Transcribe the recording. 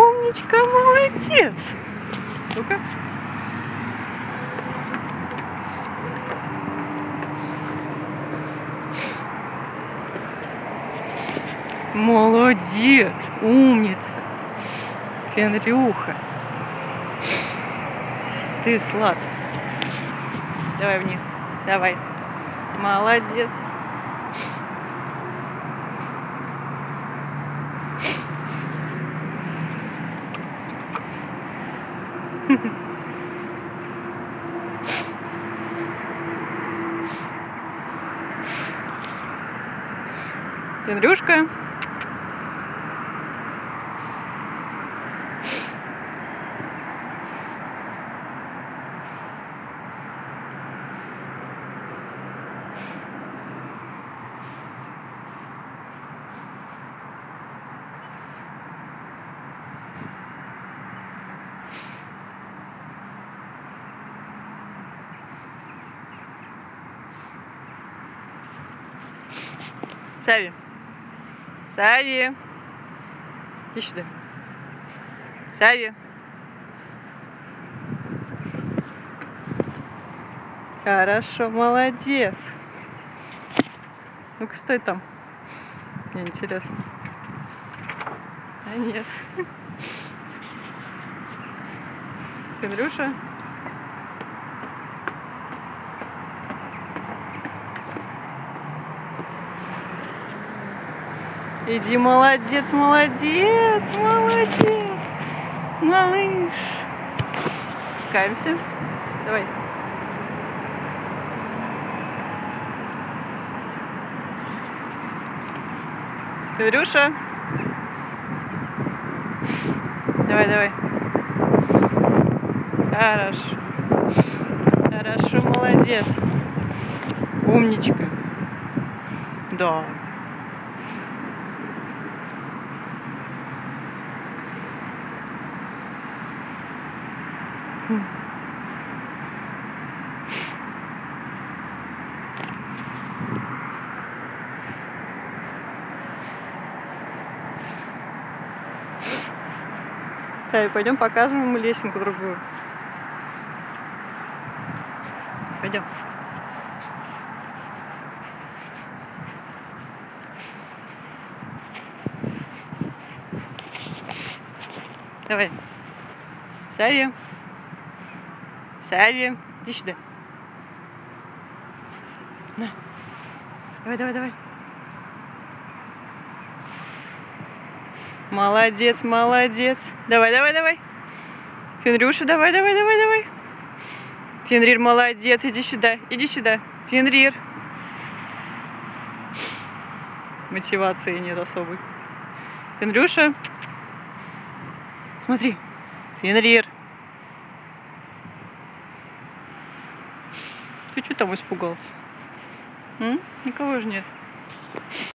Умничка, молодец. Ну-ка. Молодец, умница. Фенрюха. Ты сладкий. Давай вниз. Давай. Молодец. Фенрюшка. Сави. Сави. Иди сюда. Сави. Хорошо, молодец. Ну-ка, стой там. Мне интересно. А нет. Фенрюша. Иди, молодец, молодец, молодец. Малыш. Спускаемся. Давай. Фенрюша. Давай, давай. Хорошо. Хорошо, молодец. Умничка. Да. Сави, пойдем покажем ему лесенку другую. Пойдем. Давай. Сави. Сави. Иди сюда. На. Давай, давай, давай. Молодец, молодец. Давай, давай, давай. Фенрюша, давай, давай, давай, давай. Фенрир, молодец. Иди сюда, иди сюда. Фенрир. Мотивации нет особой. Фенрюша. Смотри. Фенрир. Ты что там испугался? Никого же нет.